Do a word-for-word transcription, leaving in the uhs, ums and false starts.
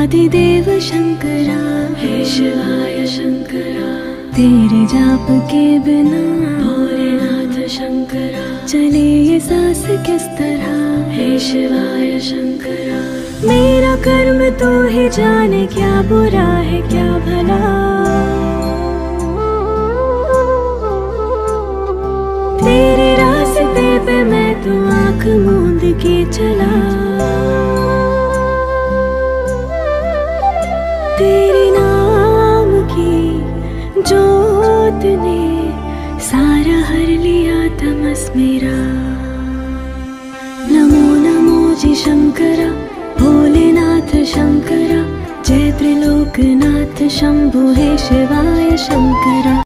आदिदेव शंकरा, हे शिवाय शंकरा। तेरे जाप के बिना भोलेनाथ शंकरा चले ये सांस किस तरह, हे शिवाय शंकरा। मेरा कर्म तो ही जाने, क्या बुरा है क्या भला। तेरे रास्ते पे मैं तो आँख मूंद के चला। तेरे नाम की जोत ने सारा हर लिया तमस मेरा। नमो नमो जी शंकरा, भोलेनाथ शंकरा। जय त्रिलोकनाथ शंभु, हे शिवाय शंकरा।